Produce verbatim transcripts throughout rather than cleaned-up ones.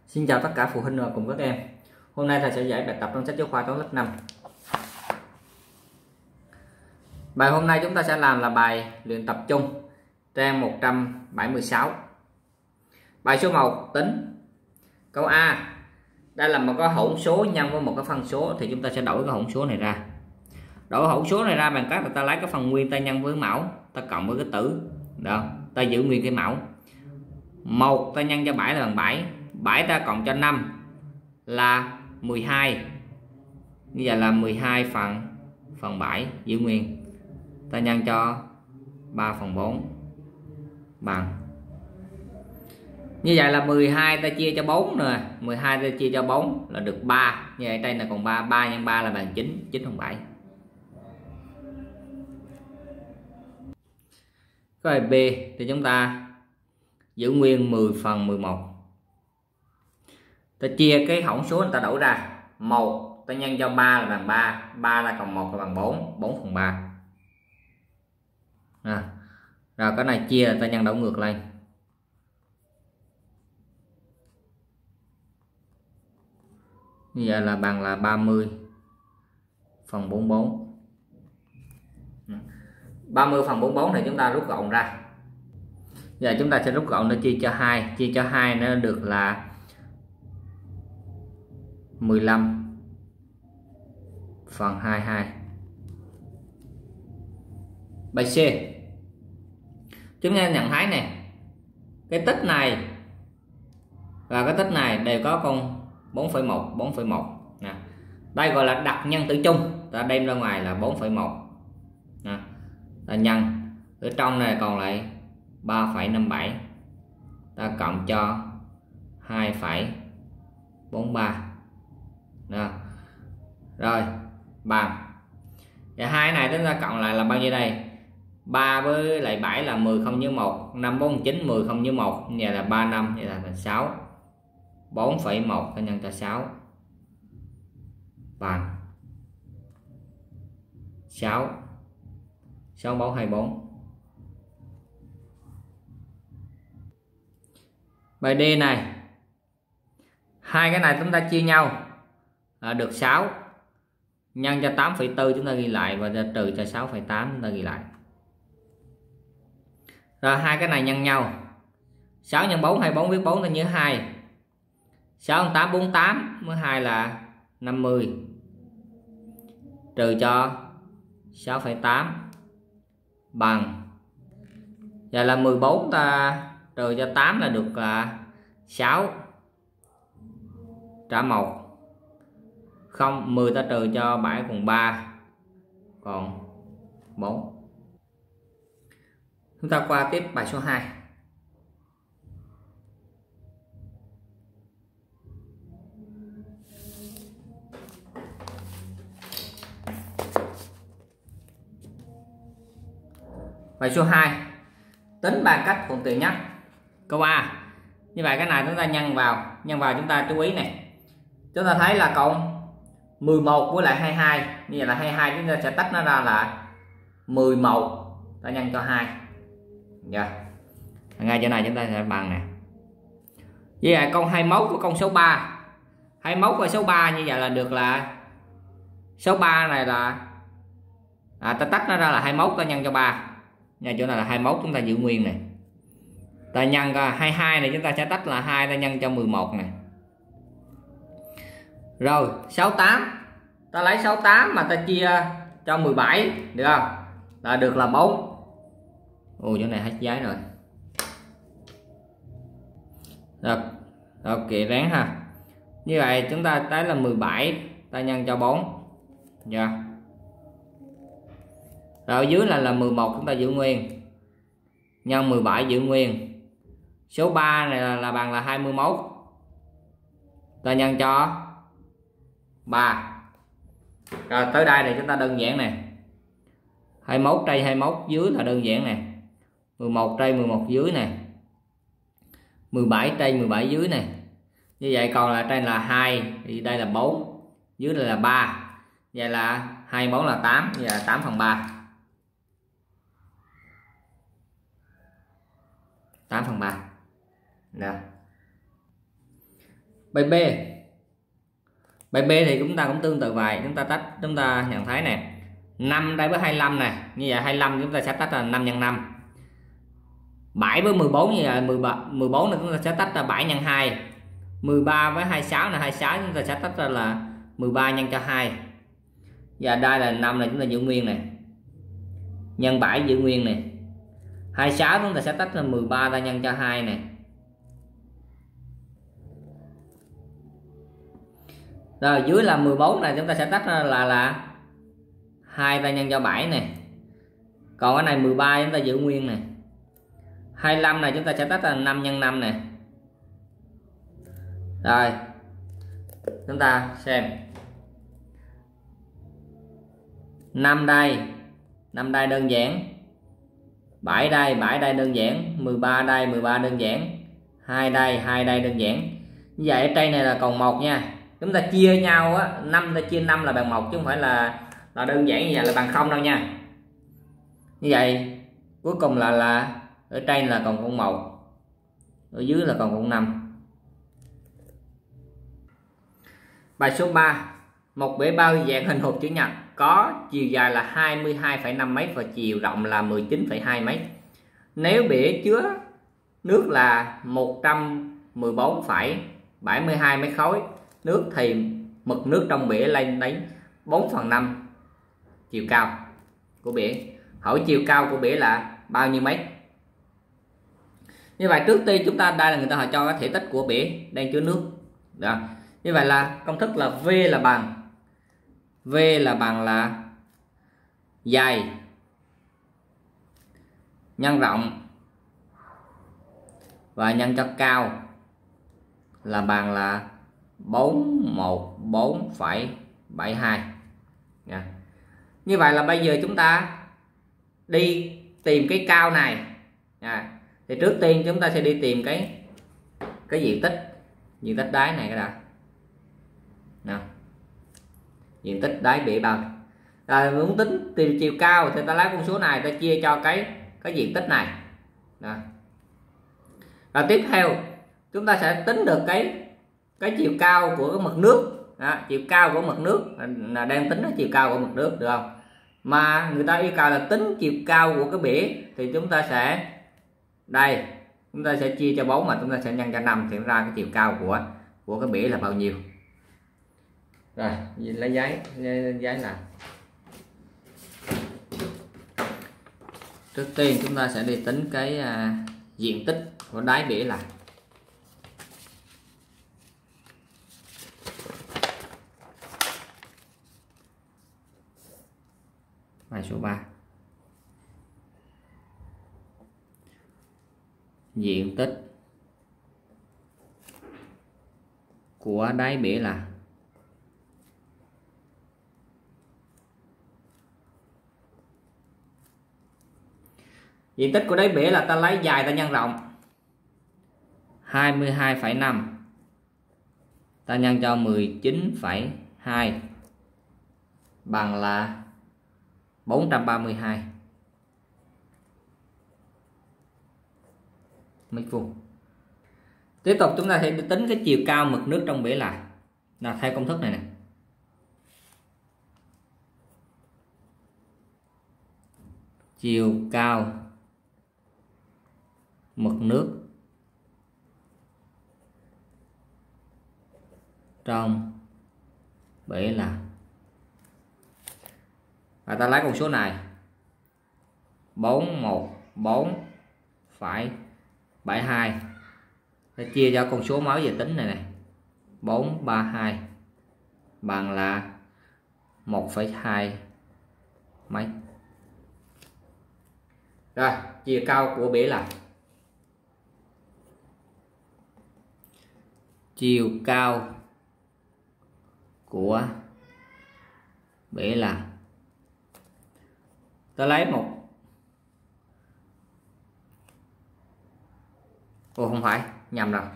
Xin chào tất cả phụ huynh và cùng các em. Hôm nay thầy sẽ giải bài tập trong sách giáo khoa toán lớp năm. Bài hôm nay chúng ta sẽ làm là bài luyện tập chung trang một trăm bảy mươi sáu. Bài số một tính. Câu A. Đây là một cái hỗn số nhân với một cái phân số thì chúng ta sẽ đổi cái hỗn số này ra. Đổi hỗn số này ra bằng cách là ta lấy cái phần nguyên ta nhân với mẫu, ta cộng với cái tử. Đó, ta giữ nguyên cái mẫu. một ta nhân cho bảy là bằng bảy, bảy ta cộng cho năm là mười hai. Như vậy là mười hai phần phần bảy giữ nguyên. Ta nhân cho ba phần bốn bằng. Như vậy là mười hai ta chia cho bốn nè, mười hai ta chia cho bốn là được ba. Như vậy đây là còn ba, ba nhân ba là bằng chín, chín phần bảy. Câu hỏi B thì chúng ta giữ nguyên mười phần mười một. Ta chia cái hỗn số người ta đổi ra. một ta nhân cho ba là bằng ba, ba ta cộng một là bằng bốn, bốn phần ba. À, rồi cái này chia là ta nhân đổi ngược lên. Như vậy là bằng là ba mươi phần bốn mươi bốn. ba mươi phần bốn mươi bốn thì chúng ta rút gọn ra. Giờ chúng ta sẽ rút gọn nó chia cho hai, chia cho hai nó được là mười lăm phần hai mươi hai. Bài C. Chúng ta nhận thấy này, cái tích này và cái tích này đều có con bốn phẩy một, bốn phẩy một. Nè. Đây gọi là đặt nhân tử chung, ta đem ra ngoài là bốn phẩy một. Nè. Ta nhân ở trong này còn lại ba phẩy năm mươi bảy, ta cộng cho hai phẩy bốn mươi ba. Đó. Rồi bằng. Và hai này chúng ta cộng lại là bao nhiêu đây? ba với lại bảy là mười không như một, năm bốn chín, mười không như một, như là ba năm, vậy là thành sáu. bốn phẩy một ta nhân cho sáu bằng sáu, sáu bốn hai bốn. Bài D này, hai cái này chúng ta chia nhau là được sáu, nhân cho tám phẩy bốn chúng ta ghi lại và trừ cho sáu phẩy tám chúng ta ghi lại. Rồi hai cái này nhân nhau, sáu nhân bốn hai mươi bốn, viết bốn ta nhớ hai, sáu nhân tám bốn mươi tám, mới hai là năm mươi, trừ cho sáu phẩy tám bằng. Vậy là mười bốn ta trừ cho tám là được là sáu, trả một. Không, mười ta trừ cho bảy còn ba, còn bốn. Chúng ta qua tiếp bài số hai. Bài số hai. Tính bằng cách thuận tiện nhất. Câu A. Như vậy cái này chúng ta nhân vào, nhân vào chúng ta chú ý này. Chúng ta thấy là cộng mười một với lại hai mươi hai, như vậy là hai mươi hai chúng ta sẽ tách nó ra là mười một ta nhân cho hai. Dạ. Ngay chỗ này chúng ta sẽ bằng nè. Như vậy con hai mươi mốt với con số ba. hai mươi mốt và số ba như vậy là được là số ba này là à, ta tách nó ra là hai mươi mốt ta nhân cho ba. Ngay chỗ này là hai mươi mốt chúng ta giữ nguyên này. Ta nhân hai mươi hai này chúng ta sẽ tách là hai ta nhân cho mười một này. Rồi sáu mươi tám, ta lấy sáu mươi tám mà ta chia cho mười bảy được không? Là được là bốn. Ồ, chỗ này hết giấy rồi. Rồi, ok ráng ha. Như vậy chúng ta tới là mười bảy ta nhân cho bốn. Dạ. Yeah. Rồi ở dưới là là mười một chúng ta giữ nguyên. Nhân mười bảy giữ nguyên. Số ba này là, là bằng là hai mươi mốt. Ta nhân cho ba. Rồi tới đây thì chúng ta đơn giản nè. hai mươi mốt đây hai mươi mốt dưới là đơn giản nè. mười một đây mười một dưới nè. mười bảy đây mười bảy dưới nè. Như vậy còn là trên là hai thì đây là bốn, dưới đây là ba. Vậy là hai mươi bốn là tám, vậy là tám phần ba. tám phần ba. Nè. Bài B. Bài B thì chúng ta cũng tương tự vậy, chúng ta tách, chúng ta nhận thấy nè, năm đây với hai mươi lăm nè, như vậy hai mươi lăm chúng ta sẽ tách là năm nhân năm. bảy với mười bốn như vậy mười ba, mười bốn là chúng ta sẽ tách là bảy nhân hai. mười ba với hai mươi sáu là hai mươi sáu, chúng ta sẽ tách ra là mười ba nhân cho hai. Và đây là năm này chúng ta giữ nguyên này, nhân bảy giữ nguyên này. hai mươi sáu chúng ta sẽ tách là mười ba ta nhân cho hai này. Rồi dưới là mười bốn này chúng ta sẽ tách ra là là hai ta nhân cho bảy này. Còn cái này mười ba chúng ta giữ nguyên này. hai mươi lăm này chúng ta sẽ tách là năm nhân năm này. Rồi chúng ta xem năm đây, năm đây đơn giản, bảy đây, bảy đây đơn giản, mười ba đây, mười ba đơn giản, hai đây, hai đây đơn giản. Như vậy ở đây này là còn một nha. Chúng ta chia nhau á, năm ta chia năm là bằng một chứ không phải là là đơn giản như vậy là bằng không đâu nha. Như vậy cuối cùng là là ở trên là còn con một, ở dưới là còn con năm. Bài số ba. Một bể bao dạng hình hộp chữ nhật có chiều dài là hai mươi hai phẩy năm mét và chiều rộng là mười chín phẩy hai mét. Nếu bể chứa nước là một trăm mười bốn phẩy bảy mươi hai mét khối nước thì mực nước trong bể lên đến bốn phần năm chiều cao của bể. Hỏi chiều cao của bể là bao nhiêu mét? Như vậy trước tiên chúng ta, đây là người ta hỏi cho cái thể tích của bể đang chứa nước. Đó. Như vậy là công thức là V là bằng V là bằng là dài nhân rộng và nhân cho cao là bằng là bốn trăm mười bốn phẩy bảy hai. Như vậy là bây giờ chúng ta đi tìm cái cao này. À, thì trước tiên chúng ta sẽ đi tìm cái cái diện tích diện tích đáy này cái đã. Nào, diện tích đáy bể bao. Rồi muốn tính tìm chiều cao thì ta lấy con số này ta chia cho cái cái diện tích này. Đó. Rồi tiếp theo chúng ta sẽ tính được cái cái chiều cao của cái mực nước. Đó, chiều cao của mực nước là đang tính cái chiều cao của mực nước được không? Mà người ta yêu cầu là tính chiều cao của cái bể thì chúng ta sẽ đây, chúng ta sẽ chia cho bốn mà chúng ta sẽ nhân cho năm thì ra cái chiều cao của của cái bể là bao nhiêu. Rồi lấy giấy lấy giấy là trước tiên chúng ta sẽ đi tính cái uh, diện tích của đáy bể là bài số ba. Diện tích của đáy bể là diện tích của đáy bể là ta lấy dài ta nhân rộng hai mươi hai phẩy năm ta nhân cho mười chín phẩy hai bằng là bốn trăm ba mươi hai mét vuông. Tiếp tục chúng ta sẽ tính cái chiều cao mực nước trong bể lại là theo công thức này nè. Chiều cao mực nước trong bể là, và ta lấy con số này bốn trăm mười bốn phẩy bảy hai ta chia cho con số mới về tính này này bốn trăm ba mươi hai bằng là một phẩy hai mét. Rồi chiều cao của bể là chiều cao của bể là ta lấy một Ồ không phải, nhầm rồi,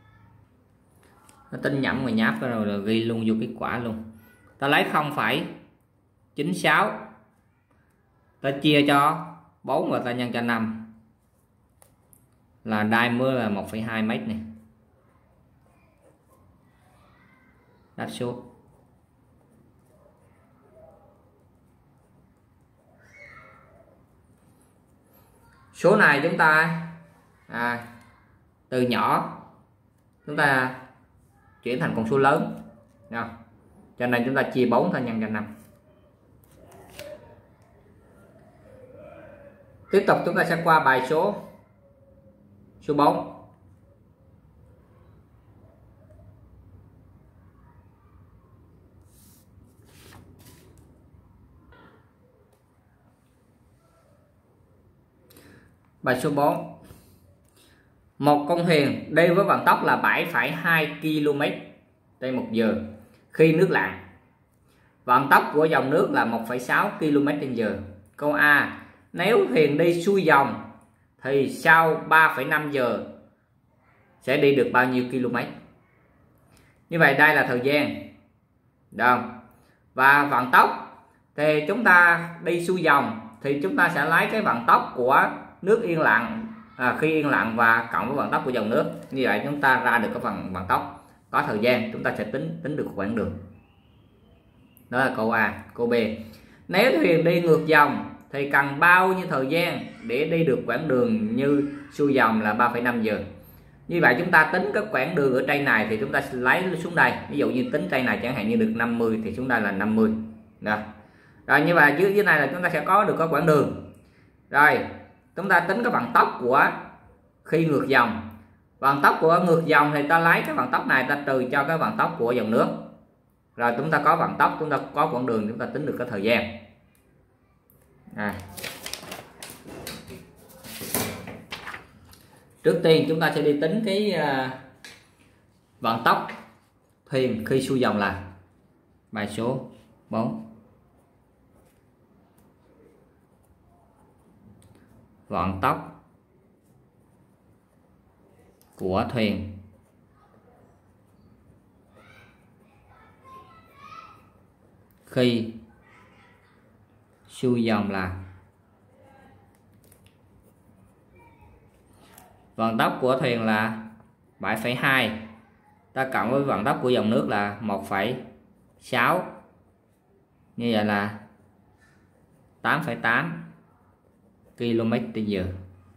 nó tính nhẩm mà nháp rồi là ghi luôn vô kết quả luôn. Ta lấy không phẩy chín sáu ta chia cho bốn và ta nhân cho năm là đai mưa là một phẩy hai mét này. đáp số. Số này chúng ta à, từ nhỏ chúng ta chuyển thành con số lớn, không? Cho nên chúng ta chia bốn ta nhân cho năm. Tiếp tục chúng ta sẽ qua bài số số bốn. Bài số bốn. Một con thuyền đi với vận tốc là bảy phẩy hai ki lô mét trên một giờ khi nước lặng. Vận tốc của dòng nước là một phẩy sáu ki lô mét trên giờ. Câu A. Nếu thuyền đi xuôi dòng thì sau ba phẩy năm giờ sẽ đi được bao nhiêu km? Như vậy đây là thời gian. Được không? Và vận tốc thì chúng ta đi xuôi dòng thì chúng ta sẽ lấy cái vận tốc của nước yên lặng à, khi yên lặng và cộng với vận tốc của dòng nước. Như vậy chúng ta ra được cái phần vận tốc. Có thời gian chúng ta sẽ tính tính được quãng đường. Đó là câu A. Câu B. Nếu thuyền đi ngược dòng thì cần bao nhiêu thời gian để đi được quãng đường như xuôi dòng là ba phẩy năm giờ? Như vậy chúng ta tính cái quãng đường ở trên này thì chúng ta sẽ lấy xuống đây. Ví dụ như tính trên này chẳng hạn như được năm mươi thì xuống đây là năm mươi. Đó. Rồi như vậy dưới dưới này là chúng ta sẽ có được cái quãng đường. Rồi chúng ta tính cái vận tốc của khi ngược dòng. Vận tốc của ngược dòng thì ta lấy cái vận tốc này ta trừ cho cái vận tốc của dòng nước. Rồi chúng ta có vận tốc, chúng ta có quãng đường, chúng ta tính được cái thời gian. À. Trước tiên chúng ta sẽ đi tính cái uh, vận tốc thuyền khi xuôi dòng là bài số bốn. Vận tốc của thuyền khi xuôi dòng là vận tốc của thuyền là bảy phẩy hai, ta cộng với vận tốc của dòng nước là một phẩy sáu, như vậy là tám phẩy tám ki lô mét trên giờ.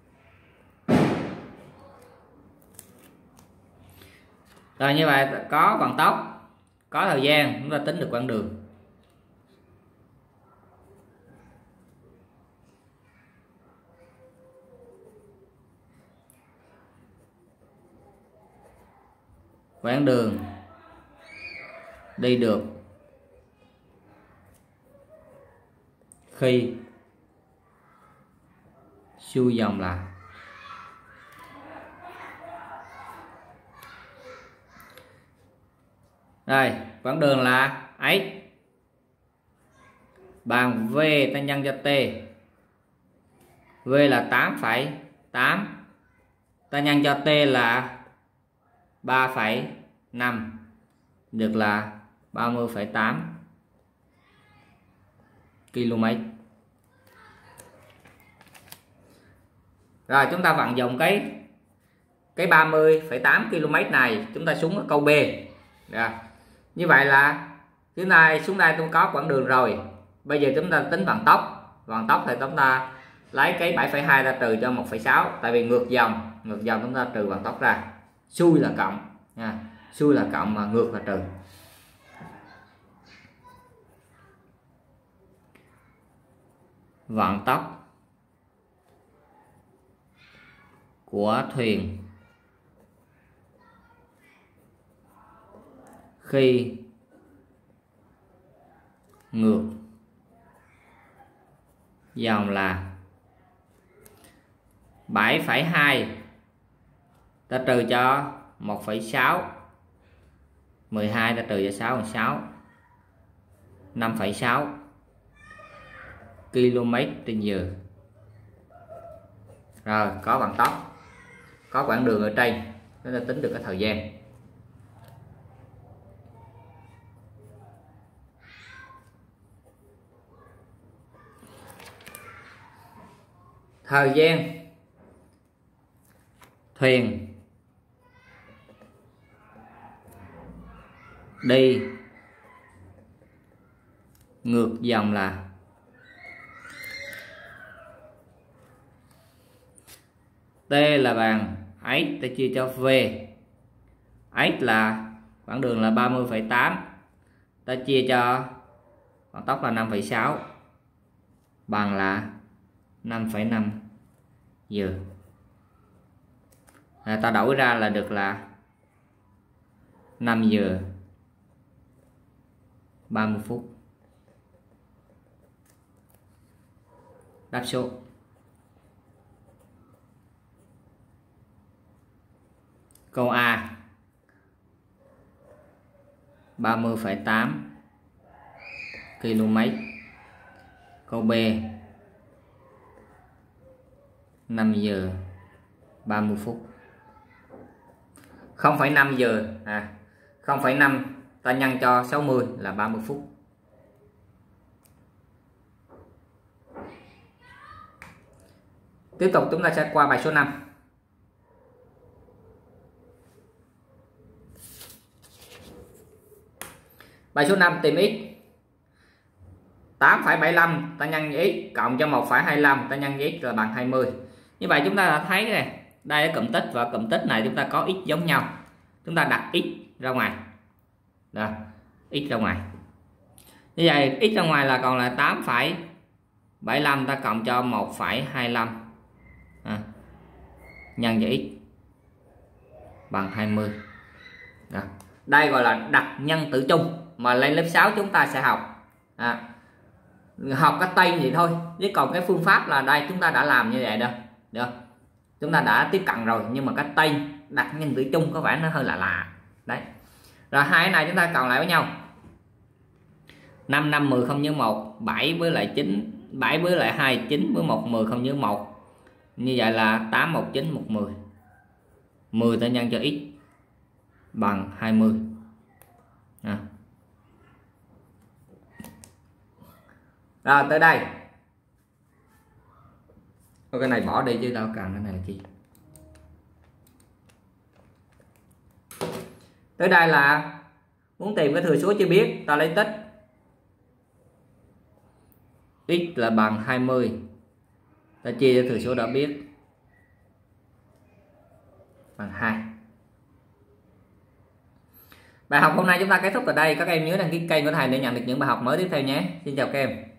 Rồi như vậy có vận tốc, có thời gian, chúng ta tính được quãng đường. Quãng đường đi được khi xuôi dòng là rồi quãng đường là ấy bằng V ta nhân cho T. V là tám phẩy tám, ta nhân cho T là ba phẩy năm, được là ba mươi phẩy tám km. Rồi chúng ta vận dụng cái cái ba mươi phẩy tám ki lô mét này chúng ta xuống ở câu B. Rồi. Như vậy là chúng ta xuống đây tôi có quãng đường rồi. Bây giờ chúng ta tính vận tốc. Vận tốc thì chúng ta lấy cái bảy phẩy hai ra trừ cho một phẩy sáu, tại vì ngược dòng, ngược dòng chúng ta trừ vận tốc ra. Xuôi là cộng nha. Xuôi là cộng mà ngược là trừ. Vận tốc của thuyền khi ngược dòng là bảy phẩy hai, ta trừ cho một phẩy sáu, mười hai ta trừ cho sáu là sáu, năm phẩy sáu ki lô mét trên giờ. Rồi có vận tốc, có quãng đường ở trên, chúng ta tính được cái thời gian. Thời gian thuyền đi ngược dòng là T là bằng x ta chia cho V. X là quãng đường là ba mươi phẩy tám, ta chia cho vận tốc là năm phẩy sáu bằng là năm phẩy năm giờ. À, ta đổi ra là được là năm giờ ba mươi phút. Đáp số. Câu A ba mươi phẩy tám ki lô mét. Câu B năm giờ ba mươi phút. không phẩy năm giờ à không phẩy năm ta nhân cho sáu mươi là ba mươi phút. Tiếp tục chúng ta sẽ qua bài số năm. Bài số năm tìm x. tám phẩy bảy mươi lăm ta nhân x cộng cho một phẩy hai mươi lăm ta nhân x là bằng hai mươi. Như vậy chúng ta đã thấy này, đây là cụm tích và cụm tích này chúng ta có x giống nhau. Chúng ta đặt x ra ngoài. Đó, x ra ngoài. Như vậy x ra ngoài là còn là tám phẩy bảy mươi lăm ta cộng cho một phẩy hai mươi lăm à, nhân cho x bằng hai mươi. Đó. Đây gọi là đặt nhân tử chung mà lên lớp sáu chúng ta sẽ học. À, học cái tên vậy thôi, chứ còn cái phương pháp là đây chúng ta đã làm như vậy đâu. Được. Chúng ta đã tiếp cận rồi, nhưng mà cái tên đặt nhân tử chung có vẻ nó hơi lạ lạ. Đấy. Rồi hai cái này chúng ta cộng lại với nhau. năm, năm, mười không nhớ một, bảy với lại chín, bảy với lại hai, chín với một, mười không nhớ một. Như vậy là tám, một, chín, một, mười. mười ta nhân cho x bằng hai mươi. À. Rồi tới đây. Thôi cái này bỏ đi chứ đâu cần cái này là chi. Tới đây là muốn tìm cái thừa số chưa biết, ta lấy tích. X là bằng hai mươi. Ta chia cho thừa số đã biết bằng hai. Bài học hôm nay chúng ta kết thúc ở đây. Các em nhớ đăng ký kênh của thầy để nhận được những bài học mới tiếp theo nhé. Xin chào các em.